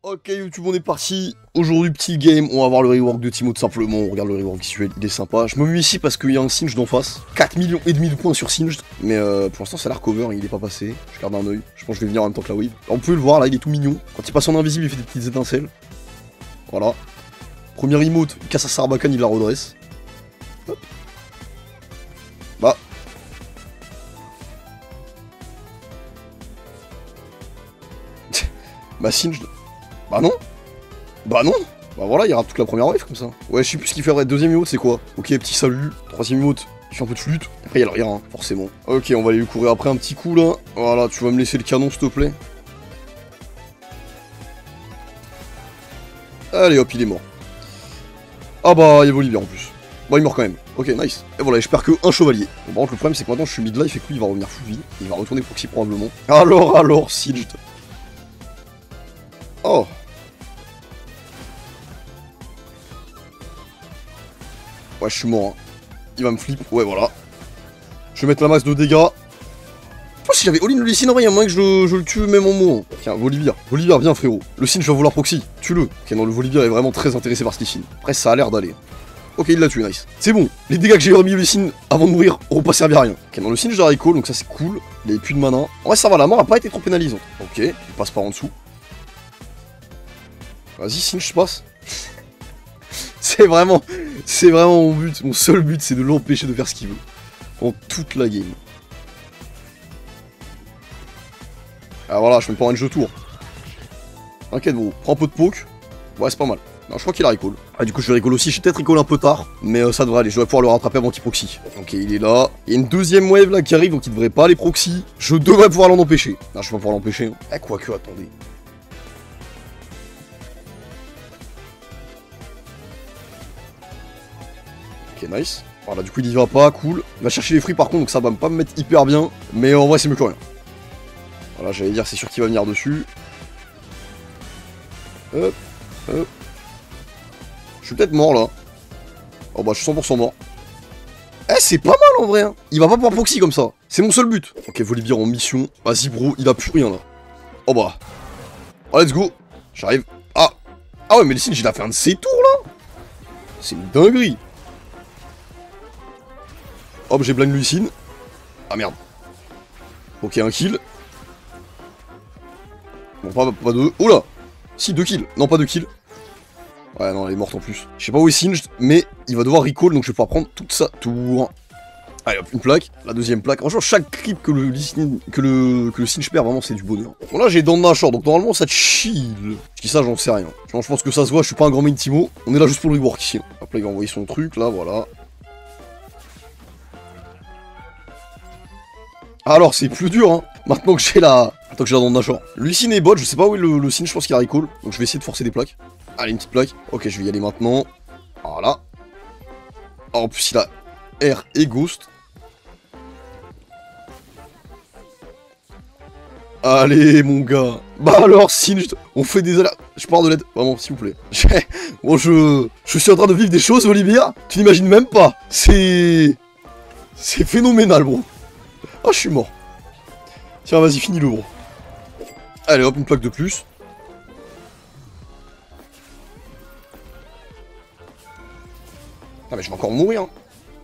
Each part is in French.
Ok YouTube, on est parti. Aujourd'hui petit game, on va voir le rework de Teemo tout simplement. On regarde le rework visuel, il est sympa. Je me mets ici parce qu'il y a un Singed d'en face. 4,5 millions de points sur Singed. Mais pour l'instant ça a l'air cover, il est pas passé. Je garde un oeil. Je pense que je vais venir en même temps que la wave. Alors, on peut le voir là, il est tout mignon. Quand il passe en invisible, il fait des petites étincelles. Voilà. Premier emote, il casse sa Sarbacane, il la redresse. Hop. Bah. Bah Singed. Bah non. Bah non. Bah voilà, il rate toute la première wave comme ça. Ouais, je sais plus ce qu'il fait. Deuxième emote, c'est quoi? Ok, petit salut. Troisième emote, il fait un peu de flûte. Après, il y a le rien, hein, forcément. Ok, on va aller lui courir après un petit coup là. Voilà, tu vas me laisser le canon, s'il te plaît. Allez hop, il est mort. Ah bah, il y a Volibear en plus. Bon, il meurt quand même. Ok, nice. Et voilà, je perds que un chevalier. Bon, par contre, le problème, c'est que maintenant, je suis mid-life et que lui, il va revenir full vie. Il va retourner proxy probablement. Alors, Singed. Oh. Ouais, je suis mort. Hein. Il va me flip. Ouais, voilà. Je vais mettre la masse de dégâts. Je pense que si j'avais all-in le Lee Sin, il y a moyen que je le tue même en mourant. Tiens, Volibear. Volibear, viens, frérot. Le Sin, je vais vouloir proxy. Tue-le. Ok, non, le Volibear est vraiment très intéressé par ce Lee Sin. Après, ça a l'air d'aller. Ok, il l'a tué, nice. C'est bon. Les dégâts que j'ai remis au Lee Sin avant de mourir auront pas servi à rien. Ok, non, le Sin, je l'ai recall, donc ça, c'est cool. Il avait plus de mana. En vrai, ça va, la mort a pas été trop pénalisante. Ok, il passe par en dessous. Vas-y, Sin, je passe. C'est vraiment mon but, mon seul but, c'est de l'empêcher de faire ce qu'il veut. En toute la game. Ah voilà, je fais pas un jeu tour. T'inquiète gros, prends un peu de poke. Ouais, c'est pas mal. Non, je crois qu'il a recall. Ah, du coup, je vais recall aussi. J'ai peut-être recall un peu tard, mais ça devrait aller. Je devrais pouvoir le rattraper avant qu'il proxy. Ok, il est là. Il y a une deuxième wave là qui arrive, donc il devrait pas aller proxy. Je devrais pouvoir l'en empêcher. Non, je vais pas pouvoir l'empêcher. Hein. Eh, quoique, attendez. Ok, nice. Voilà, du coup, il y va pas, cool. Il va chercher les fruits par contre, donc ça va pas me mettre hyper bien. Mais en vrai, c'est mieux que rien. Voilà, j'allais dire, c'est sûr qu'il va venir dessus. Hop, hop. Je suis peut-être mort là. Oh bah, je suis 100% mort. Eh, c'est pas mal en vrai. Hein. Il va pas pouvoir proxy comme ça. C'est mon seul but. Ok, Volibear en mission. Vas-y, bro, il a plus rien là. Oh bah. Oh, let's go. J'arrive. Ah. Ah ouais, mais le Sin, il a fait un de ses tours là. C'est une dinguerie. Hop, j'ai blind Lee Sin. Ah merde. Ok, un kill. Bon, pas deux. Oh là. Si, 2 kills. Non, pas 2 kills. Ouais, non, elle est morte en plus. Je sais pas où est Singed, mais il va devoir recall, donc je vais pouvoir prendre toute sa tour. Allez, hop, une plaque. La deuxième plaque. Franchement, chaque creep que le Singed perd, vraiment, c'est du bonheur. Bon, là, j'ai Don Nashor, donc normalement, ça chill. Je dis ça, j'en sais rien. Je pense que ça se voit, je suis pas un grand main Teemo. On est là juste pour le rework ici. Hop, là, il va envoyer son truc, là, voilà. Alors, c'est plus dur, hein. Maintenant que j'ai la... Attends que j'ai la Don Nashor. Le Sin est bot, je sais pas où est le Sin, je pense qu'il a recall. Donc je vais essayer de forcer des plaques. Allez, une petite plaque. Ok, je vais y aller maintenant. Voilà. Oh, en plus, il a Air et Ghost. Allez, mon gars. Bah alors, Sin, on fait des alertes. Je pars de l'aide. Vraiment, s'il vous plaît. Bon, je suis en train de vivre des choses, Volibear. Tu n'imagines même pas. C'est phénoménal, bro. Oh, je suis mort. Tiens, vas-y, finis-le, bro. Allez, hop, une plaque de plus. Ah mais je vais encore mourir. Hein.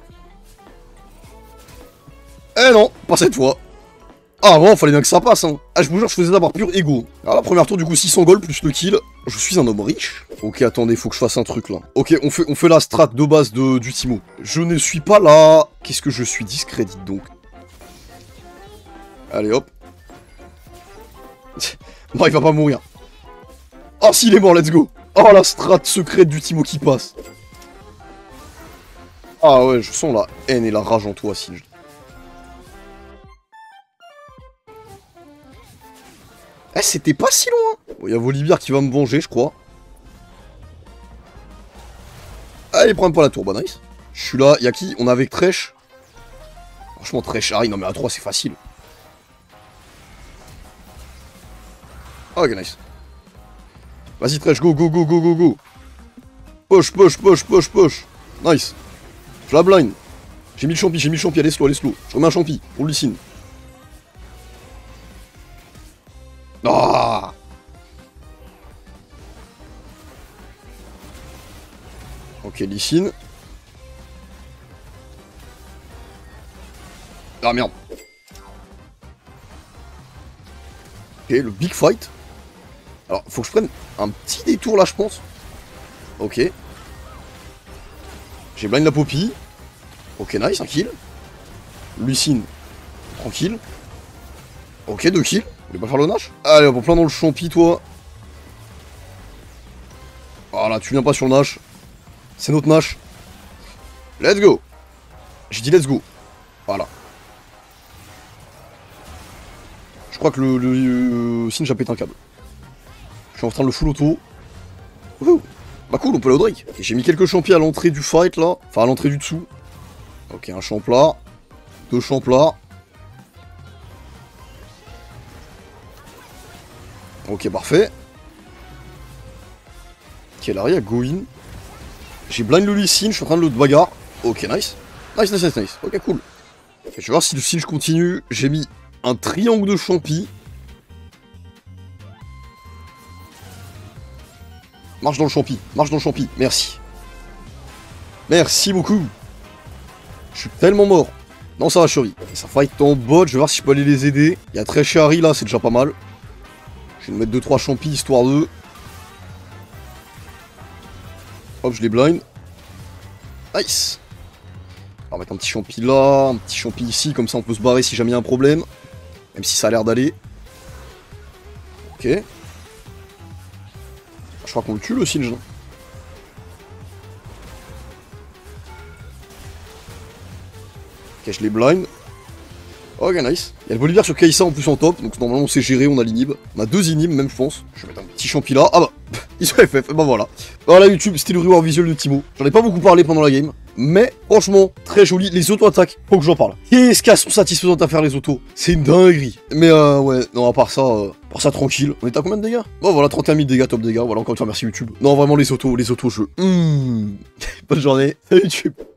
Eh non, pas cette fois. Ah bon, fallait bien que ça passe. Hein. Ah je vous jure, je faisais d'abord pur ego. Alors la première tour du coup 600 gold plus le kill. Je suis un homme riche. Ok, attendez, faut que je fasse un truc là. Ok, on fait la strat de base du Teemo. Je ne suis pas là. Qu'est-ce que je suis discret, dites donc. Allez hop. Bon, il va pas mourir. Oh si, il est mort, let's go. Oh la strat secrète du Teemo qui passe. Ah ouais, je sens la haine et la rage en toi, Singed. Eh, c'était pas si loin. Bon, y a Volibear qui va me venger, je crois. Allez, prends même pas la tour, bah nice. Je suis là, y'a qui? On est avec Thresh. Franchement, Thresh, Harry, non mais à 3, c'est facile. Ok, nice. Vas-y, Thresh, go, go, go, go, go, go. Push, push, push, push, push. Nice. Je la blind. J'ai mis le champi, allez slow, allez slow. Je remets un champi pour le Lee Sin. Ah. Ok, Lee Sin. Ah merde. Ok, le big fight. Alors, faut que je prenne un petit détour là, je pense. Ok. J'ai blind la Poppy. Ok, nice, un kill. Lee Sin, tranquille. Ok, 2 kills. Vous voulez pas faire le Nash? Allez, on va plein dans le champi, toi. Voilà, tu viens pas sur le Nash. C'est notre Nash. Let's go. J'ai dit let's go. Voilà. Je crois que le Singe a pété un câble. Je suis en train de le full auto. Ouh. Bah cool, on peut aller au Drake. Okay, j'ai mis quelques champis à l'entrée du fight là. Enfin à l'entrée du dessous. Ok, un champ plat. 2 champs plats. Ok, parfait. Ok, là, il y a Go In. J'ai blind le Lee Sin, je suis en train de le bagarre. Ok, nice. Nice, nice, nice, nice. Ok, cool. Okay, je vais voir si le Singe continue. J'ai mis un triangle de champi. Marche dans le champi, marche dans le champi, merci. Merci beaucoup. Je suis tellement mort. Non, ça va, chérie. Ça fight en bot, je vais voir si je peux aller les aider. Il y a très Harry là, c'est déjà pas mal. Je vais me mettre 2-3 champis histoire de. Hop, je les blind. Nice. On va mettre un petit champi là, un petit champi ici, comme ça on peut se barrer si jamais il y a un problème. Même si ça a l'air d'aller. Ok. Je crois qu'on le tue le Singe. Ok, je les blind. Ok, nice. Il y a le Bolivar sur Kai'Sa en plus en top, donc normalement on sait gérer, on a l'inhib. On a 2 inhibs même, je pense. Je vais mettre un petit champi là. Ah bah, ils sont FF, bah voilà. Voilà YouTube, c'était le reward visuel de Teemo. J'en ai pas beaucoup parlé pendant la game, mais franchement, très joli. Les auto-attaques, faut que j'en parle. Qu'est-ce qu'elles sont satisfaisantes à faire les autos. C'est une dinguerie. Mais ouais, non, à part ça, tranquille. On est à combien de dégâts? Bon voilà, 31 000 dégâts, top dégâts. Voilà, encore une fois, merci YouTube. Non, vraiment les autos, je... Bonne journée. Salut YouTube.